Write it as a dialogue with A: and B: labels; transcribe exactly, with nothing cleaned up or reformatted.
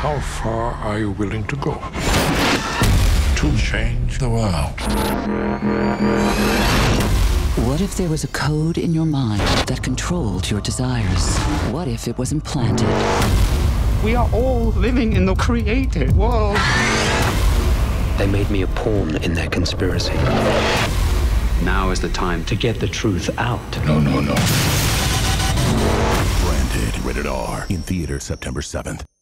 A: How far are you willing to go to change the world?
B: What if there was a code in your mind that controlled your desires? What if it was implanted?
C: We are all living in the created world.
D: They made me a pawn in their conspiracy.
E: Now is the time to get the truth out.
A: No, no, no.
F: Branded rated R in theaters September seventh.